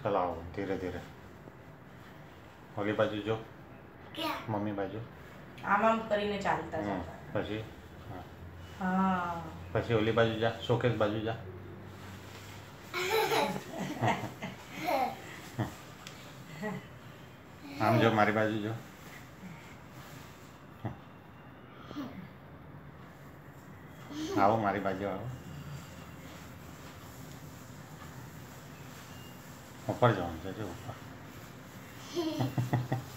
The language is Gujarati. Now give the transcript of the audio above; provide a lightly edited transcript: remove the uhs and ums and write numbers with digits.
ચલાવો ધીરે ધીરે. ઓલી બાજુ જો, મમ્મી બાજુ. આમ આમ કરીને ચાલતા જતા. પછી હા, પછી ઓલી બાજુ જા, શોકેસ બાજુ જા. આમ જો, મારી બાજુ જો. આવો મારી બાજુ આવો. ઉપર જવાનું છે જો ઉપર.